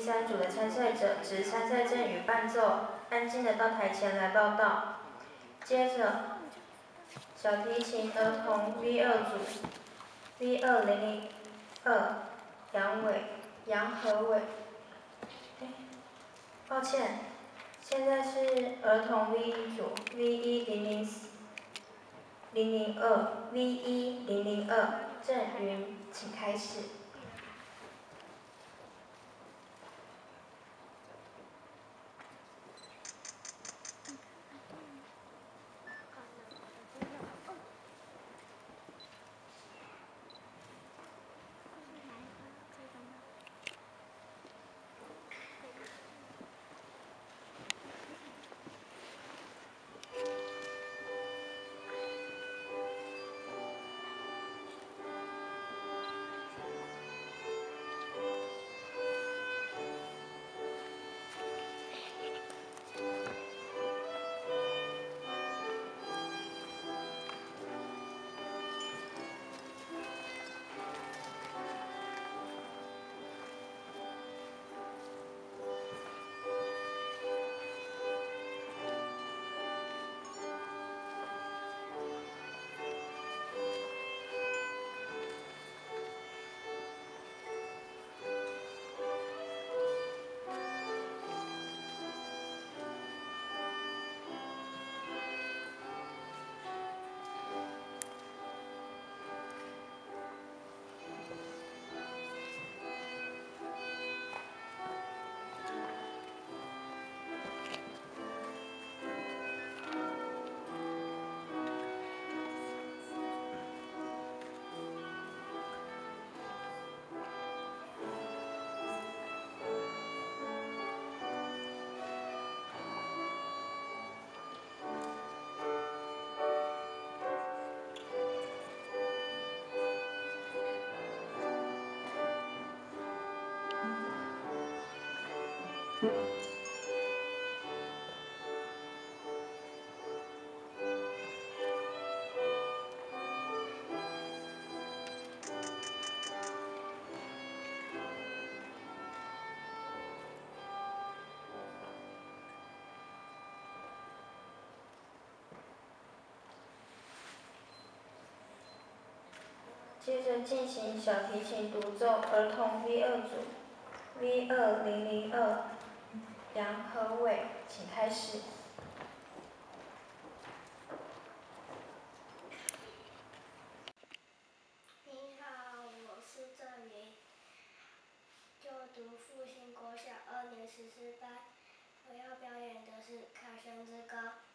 3组的参赛者持参赛证与伴奏，安静的到台前来报到。接着，小提琴儿童 V2 组 V2002 杨和伟。抱歉，现在是儿童 V1 组 V1002 郑云，请开始。接着进行小提琴独奏儿童 V2 组 V2002 杨和伟，请开始。 你好，我是郑云，就读复兴国小2年14班。我要表演的是《开轩之歌》。